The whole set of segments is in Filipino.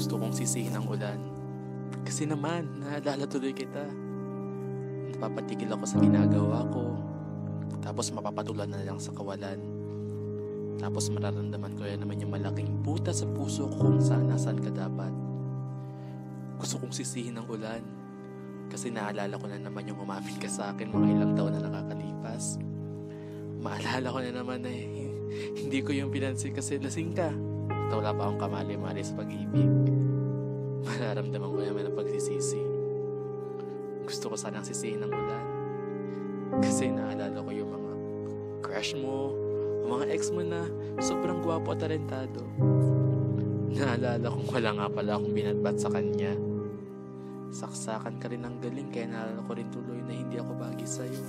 Gusto kong sisihin ang ulan. Kasi naman, naalala tuloy kita. Napapatigil ako sa ginagawa ko. Tapos mapapatulan na lang sa kawalan. Tapos mararamdaman ko yan naman yung malaking buta sa puso ko kung saan nasaan ka dapat. Gusto kong sisihin ang ulan. Kasi naalala ko na naman yung umamin ka sa akin mga ilang taon na nakakalipas. Maalala ko na naman na hindi ko yung pinansin kasi lasing ka. At wala pa akong kamali-mali sa pag-ibig. Mararamdaman ko naman ang pagsisisi. Gusto ko sanang sisihin ng ulan. Kasi naalala ko yung mga crush mo, yung mga ex mo na sobrang gwapo at talentado. Naalala kong wala nga pala akong binatbat sa kanya. Saksakan ka rin ng galing kaya naalala ko rin tuloy na hindi ako bagay sa'yo.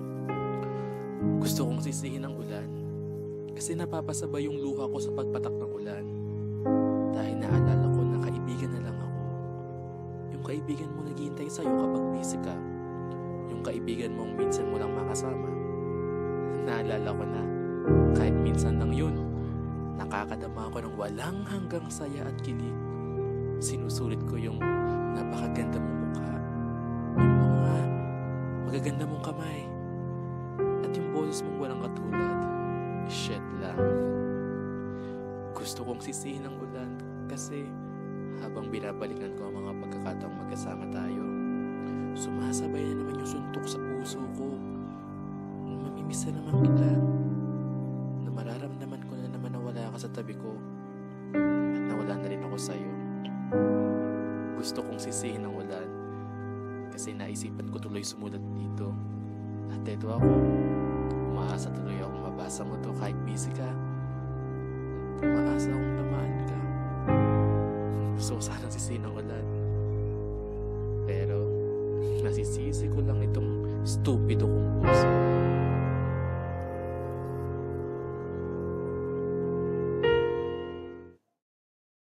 Gusto kong sisihin ng ulan kasi napapasabay yung luha ko sa pagpatak ng ulan. Dahil naalala ko na kaibigan na lang ako. Yung kaibigan mo naghihintay sa'yo kapag busy ka. Yung kaibigan mong minsan mo lang makasama. Naalala ko na kahit minsan lang yun, nakakadama ko ng walang hanggang saya at kilig. Sinusulit ko yung napakaganda mong mukha, yung mga magaganda mong kamay, at yung boses mong walang katulad. Shit lang. Gusto kong sisihin ang ulan kasi habang binabalikan ko ang mga pagkakataong magkasama tayo, sumasabay na naman yung suntok sa puso ko. Mamimiss na naman kita. Na mararamdaman ko na naman na wala ka sa tabi ko at nawala na rin ako sa'yo. Gusto kong sisihin ang ulan kasi naisipan ko tuloy sumulat dito. At ito ako, umaasa tuloy akong mabasa mo to kahit busy ka. Umaasa akong tamaan ka. Gusto ko sanang sisihin ang ulan. Pero nasisisi ko lang itong stupido kong puso.